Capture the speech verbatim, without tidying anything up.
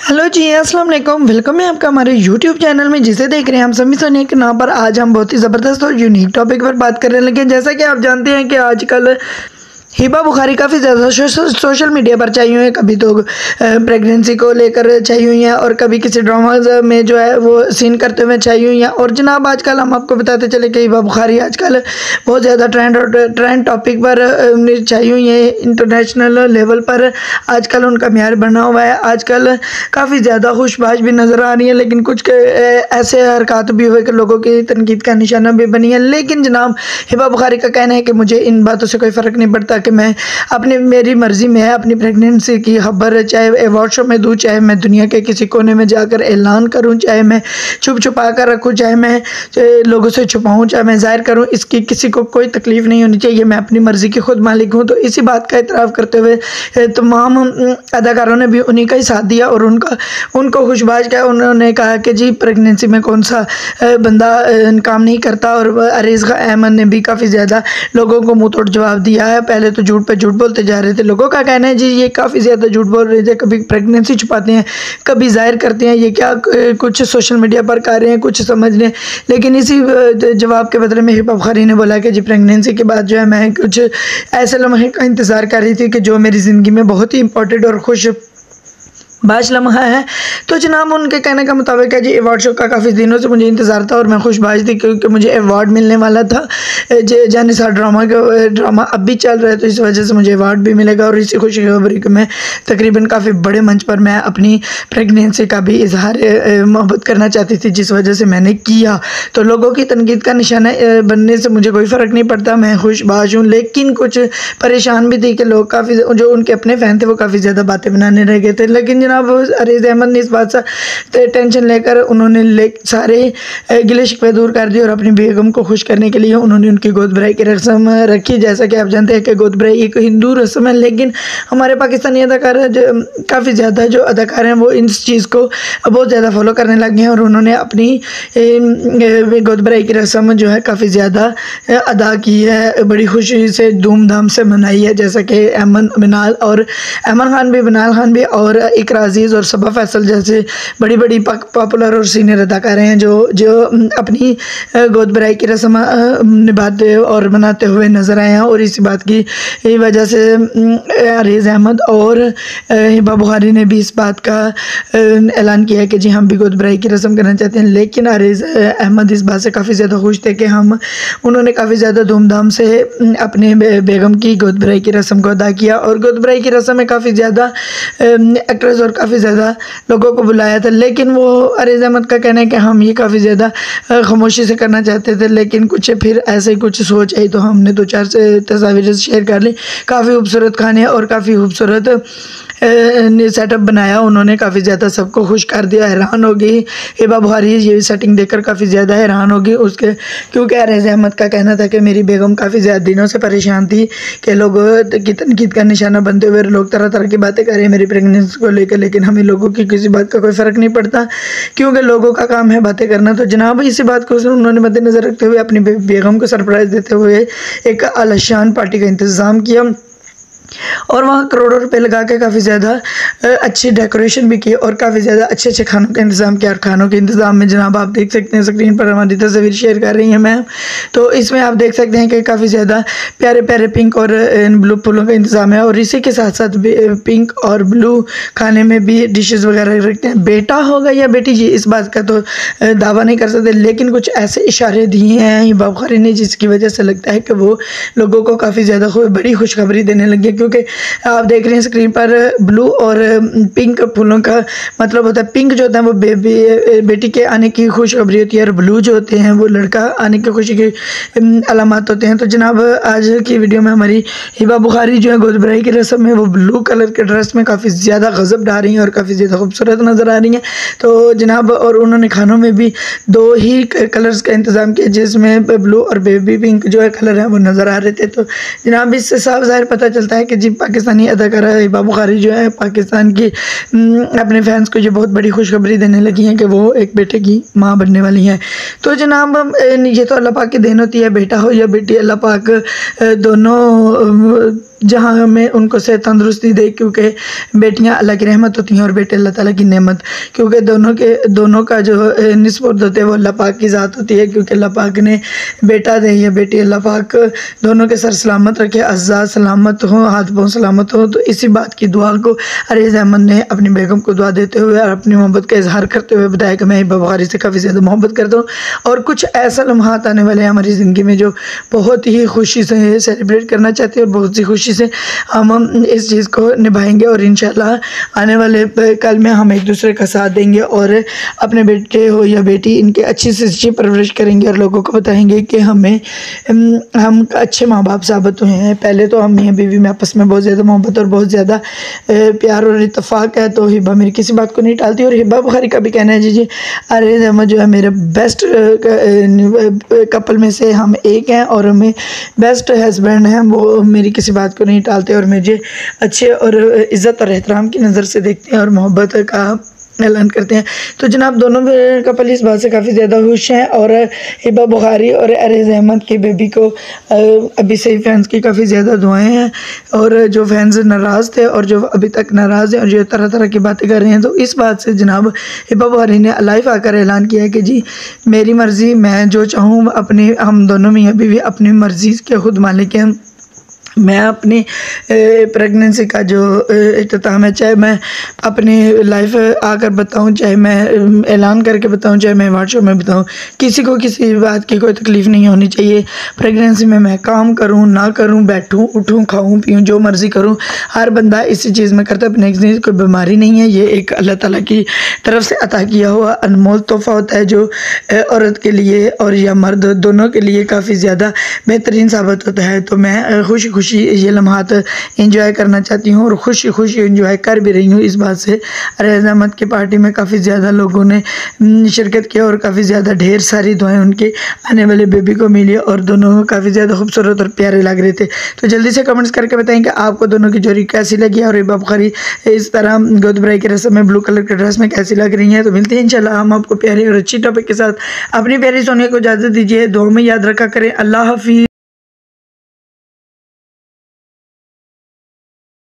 Hello जी, अस्सलाम वालेकुम। Welcome है आपका हमारे यूट्यूब चैनल में, जिसे देख रहे हैं हम समी सोनिया के नाम पर। आज हम बहुत ही ज़बरदस्त और यूनिक टॉपिक पर बात करने लगे। जैसा कि आप जानते हैं कि आजकल हिबा बुखारी काफ़ी ज़्यादा सोशल मीडिया पर चाहिए हुई है। कभी तो प्रेगनेंसी को लेकर चाहिए हुई हैं और कभी किसी ड्रामाज में जो है वो सीन करते हुए चाहिए हुई हैं। और जनाब आजकल हम आपको बताते चले कि हिबा बुखारी आजकल बहुत ज़्यादा ट्रेंड और ट्रेंड टॉपिक पर चाहिए हुई है। इंटरनेशनल लेवल पर आजकल उनका म्यार बना हुआ है। आजकल काफ़ी ज़्यादा खुशबाश भी नज़र आ रही है, लेकिन कुछ ऐसे हरकत भी हुए कि लोगों की तनकीद का निशाना भी बनी है। लेकिन जनाब हिबा बुखारी का कहना है कि मुझे इन बातों से कोई फ़र्क नहीं पड़ता कि मैं अपनी मेरी मर्ज़ी में है अपनी प्रेगनेंसी की खबर चाहे अवार्ड शो में दूँ, चाहे मैं दुनिया के किसी कोने में जाकर ऐलान करूँ, चाहे मैं छुप छुपा कर रखूँ, चाहे मैं लोगों से छुपाऊँ, चाहे मैं ज़ाहिर करूँ, इसकी किसी को कोई तकलीफ़ नहीं होनी चाहिए। मैं अपनी मर्ज़ी की खुद मालिक हूँ। तो इसी बात का इतराफ़ करते हुए तमाम अदाकारों ने भी उन्हीं का ही साथ दिया और उनका उनको खुशबाश किया। उन्होंने कहा कि जी प्रेगनेंसी में कौन सा बंदा काम नहीं करता। और अरीज़ अहमद ने भी काफ़ी ज़्यादा लोगों को मुँह तोड़ जवाब दिया है। पहले तो झूठ पे झूठ बोलते जा रहे थे। लोगों का कहना है जी ये काफ़ी ज़्यादा झूठ बोल रहे थे, कभी प्रेगनेंसी छुपाते हैं, कभी जाहिर करते हैं, ये क्या कुछ सोशल मीडिया पर कर रहे हैं, कुछ समझ लें। लेकिन इसी जवाब के बदले में हिबा बुखारी ने बोला कि जी प्रेगनेंसी के बाद जो है मैं कुछ ऐसे लम्हे का इंतज़ार कर रही थी कि जो मेरी ज़िंदगी में बहुत ही इंपॉर्टेंट और खुश बाज लम्हा है। तो जनाब उनके कहने का मुताबिक है जी अवार्ड शो का काफ़ी दिनों से मुझे इंतज़ार था और मैं खुशबाज थी क्योंकि मुझे अवार्ड मिलने वाला था। जानिसार ड्रामा का ड्रामा अब भी चल रहा है, तो इस वजह से मुझे अवार्ड भी मिलेगा। और इसी खुशखबरी को मैं तकरीबन काफ़ी बड़े मंच पर मैं अपनी प्रेगनेंसी का भी इजहार मोहब्बत करना चाहती थी, जिस वजह से मैंने किया। तो लोगों की तनकीद का निशाना बनने से मुझे कोई फ़र्क नहीं पड़ता, मैं खुशबाज हूँ। लेकिन कुछ परेशान भी थी कि लोग काफ़ी जो उनके अपने फ़ैन थे वो काफ़ी ज़्यादा बातें बनाने रह गए थे। लेकिन अब अरीज़ अहमद ने इस बात से टेंशन लेकर उन्होंने ले सारे गिले शिकवे दूर कर दिए और अपनी बेगम को खुश करने के लिए उन्होंने उनकी गोद भराई की रस्म रखी। जैसा कि आप जानते हैं कि गोद भराई एक हिंदू रस्म है, लेकिन हमारे पाकिस्तानी अदाकार काफ़ी ज़्यादा जो अदाकार हैं वो इस चीज़ को बहुत ज़्यादा फॉलो करने लगे हैं और उन्होंने अपनी गोद भराई की रस्म जो है काफ़ी ज़्यादा अदा की है, बड़ी खुशी से धूमधाम से मनाई है। जैसा कि अमन बिनाल और अमन खान भी बिनाल खान भी और इकरा अजीज़ और सबा फैसल जैसे बड़ी बड़ी पॉपुलर और सीनियर अदाकार हैं जो जो अपनी गोद भराई की रस्म निभाते और मनाते हुए नज़र आए हैं। और इसी बात की वजह से अरीज़ अहमद और हिबा बुखारी ने भी इस बात का ऐलान किया कि जी हम भी गोद भराई की रस्म करना चाहते हैं। लेकिन अरीज़ अहमद इस बात से काफ़ी ज़्यादा खुश थे कि हम उन्होंने काफ़ी ज़्यादा धूमधाम से अपने बेगम की गोद भराई की रस्म को अदा किया। और गोद भराई की रस्म में काफ़ी ज़्यादा एक्ट्रेस और काफ़ी ज़्यादा लोगों को बुलाया था, लेकिन वो अरीज़ अहमद का कहना है कि हम ये काफ़ी ज़्यादा खामोशी से करना चाहते थे। लेकिन कुछ फिर ऐसे कुछ सोच आई तो हमने दो चार से तस्वीरें शेयर कर ली। काफ़ी खूबसूरत खाने और काफ़ी खूबसूरत सेटअप बनाया उन्होंने, काफ़ी ज़्यादा सबको खुश कर दिया। हैरान हो गई हिबा बुखारी ये सेटिंग देखकर, काफ़ी ज़्यादा हैरान हो गई उसके, क्योंकि अरीज़ अहमद का कहना था कि मेरी बेगम काफ़ी ज़्यादा दिनों से परेशान थी कि लोग की तनकीद का निशाना बनते हुए लोग तरह तरह की बातें कर रहे हैं मेरी प्रेगनेंसी को लेकर, लेकिन हमें लोगों की किसी बात का कोई फ़र्क नहीं पड़ता क्योंकि लोगों का काम है बातें करना। तो जनाब इसी बात को उन्होंने मद्देनज़र रखते हुए अपनी बेगम को सरप्राइज़ देते हुए एक आलीशान पार्टी का इंतज़ाम किया और वहाँ करोड़ों रुपए लगा के काफ़ी ज़्यादा अच्छी डेकोरेशन भी की और काफ़ी ज़्यादा अच्छे अच्छे खानों का इंतज़ाम किया। और खानों के इंतज़ाम में जनाब आप देख सकते हैं स्क्रीन पर हमारी तस्वीर शेयर कर रही हैं मैम, तो इसमें आप देख सकते हैं कि काफ़ी ज़्यादा प्यारे प्यारे पिंक और ब्लू फूलों का इंतज़ाम है। और इसी के साथ साथ पिंक और ब्लू खाने में भी डिशेज़ वगैरह रखते हैं। बेटा होगा या बेटी जी इस बात का तो दावा नहीं कर सकते, लेकिन कुछ ऐसे इशारे दिए हैं हिबा बुखारी ने जिसकी वजह से लगता है कि वो लोगों को काफ़ी ज़्यादा बड़ी खुशखबरी देने लगी, क्योंकि आप देख रहे हैं स्क्रीन पर ब्लू और पिंक फूलों का मतलब होता है, पिंक जो होता है वो बेबी बेटी के आने की खुशखबरी होती है और ब्लू जो होते हैं वो लड़का आने की खुशी की अलामत होते हैं। तो जनाब आज की वीडियो में हमारी हिबा बुखारी जो है गोद भराई की रस्म में वो ब्लू कलर के ड्रेस में काफ़ी ज़्यादा गजब डाल रही हैं और काफ़ी ज़्यादा खूबसूरत नज़र आ रही हैं। तो जनाब और उन्होंने खानों में भी दो ही कलर्स का इंतज़ाम किया जिसमें ब्लू और बेबी पिंक जो है कलर है वो नज़र आ रहे थे। तो जनाब इससे साफ ज़ाहिर पता चलता है कि जी पाकिस्तानी अदाकारा हिबा बुखारी जो है पाकिस्तान की अपने फैंस को ये बहुत बड़ी खुशखबरी देने लगी हैं कि वो एक बेटे की माँ बनने वाली हैं। तो जनाब ये तो अल्लाह पाक की देन होती है, बेटा हो या बेटी, अल्लाह पाक दोनों जहाँ हमें उनको से तंदुरुस्ती दे, क्योंकि बेटियां अल्लाह की रहमत होती हैं और बेटे अल्लाह ताला की नेमत, क्योंकि दोनों के दोनों का जो निस्बत होते हैं वो अल्लाह पाक की ज़ात होती है, क्योंकि अल्लाह पाक ने बेटा दे या बेटी, अल्लाह पाक दोनों के सर सलामत रखे, अज़्ज़ा सलामत हो, हाथ पाँव सलामत हो। तो इसी बात की दुआ को अरीज़ अहमद ने अपनी बेगम को दुआ देते हुए और अपनी मोहब्बत का इजहार करते हुए बताया कि मैं हिबा बुखारी से काफ़ी ज़्यादा मोहब्बत करता हूँ और कुछ ऐसा लम्हात आने वाले हैं हमारी ज़िंदगी में जो बहुत ही खुशी से सेलिब्रेट करना चाहते हैं और बहुत सी खुशी से हम इस चीज़ को निभाएंगे और इंशाल्लाह आने वाले कल में हम एक दूसरे का साथ देंगे और अपने बेटे हो या बेटी इनके अच्छी से अच्छी परवरिश करेंगे और लोगों को बताएंगे कि हमें हम अच्छे माँ बाप साबित हुए हैं। पहले तो हम मियाँ बीवी में आपस में बहुत ज़्यादा मोहब्बत और बहुत ज़्यादा प्यार और इत्तेफाक है, तो हिबा मेरी किसी बात को नहीं टालती और हिबा बुखारी का भी कहना है जी जी अरीज़ अहमद जो है मेरे बेस्ट कपल में से हम एक हैं और हमें बेस्ट हस्बैंड हैं, वो मेरी किसी बात को नहीं टालते और मुझे अच्छे और इज़्ज़त और एहतराम की नज़र से देखते हैं और मोहब्बत का ऐलान करते हैं। तो जनाब दोनों कपल इस बात से काफ़ी ज़्यादा खुश हैं और हिबा बुखारी और अरीज़ अहमद की बेबी को अभी से ही फैंस की काफ़ी ज़्यादा दुआएं हैं और जो फैंस नाराज़ थे और जो अभी तक नाराज़ हैं और जो तरह तरह की बातें कर रहे हैं, तो इस बात से जनाब हिबा बुखारी ने लाइव आकर ऐलान किया कि जी मेरी मर्ज़ी, मैं जो चाहूँ अपनी, हम दोनों मियाँ बीवी अपनी मर्ज़ी के खुद मालिक हैं। मैं अपनी प्रेगनेंसी का जो इख्तिताम है, चाहे मैं अपनी लाइफ आकर बताऊं, चाहे मैं ऐलान करके बताऊं, चाहे मैं व्हाट्सएप में बताऊं, किसी को किसी बात की कोई तकलीफ़ नहीं होनी चाहिए। प्रेगनेंसी में मैं काम करूं ना करूं, बैठूं उठूं, खाऊं पीऊं, जो मर्ज़ी करूं, हर बंदा इसी चीज़ में करता है। प्रेगनेंसी कोई बीमारी नहीं है, ये एक अल्लाह ताला की तरफ से अता किया हुआ अनमोल तोहफ़ा होता है जो औरत के लिए और या मर्द दोनों के लिए काफ़ी ज़्यादा बेहतरीन साबित होता है। तो मैं खुशी खुशी ये लम्हात एंजॉय करना चाहती हूँ और खुशी खुशी एंजॉय कर भी रही हूँ इस बात से। अरीज़ अहमद की पार्टी में काफ़ी ज़्यादा लोगों ने शिरकत किया और काफ़ी ज़्यादा ढेर सारी दुआएं उनके आने वाले बेबी को मिली और दोनों काफ़ी ज़्यादा खूबसूरत और प्यारे लग रहे थे। तो जल्दी से कमेंट्स करके बताएं कि आपको दोनों की जोड़ी कैसी लगी और हिबा बुखारी इस तरह गोदबराई की रस्म में ब्लू कलर के ड्रेस में कैसी लग रही हैं। तो मिलते हैं इंशाल्लाह हम आपको प्यारे और अच्छी टॉपिक के साथ। अपनी प्यारी सोनिया को इजाज़त दीजिए, दुआ में याद रखा करें। अल्लाह हाफिज़।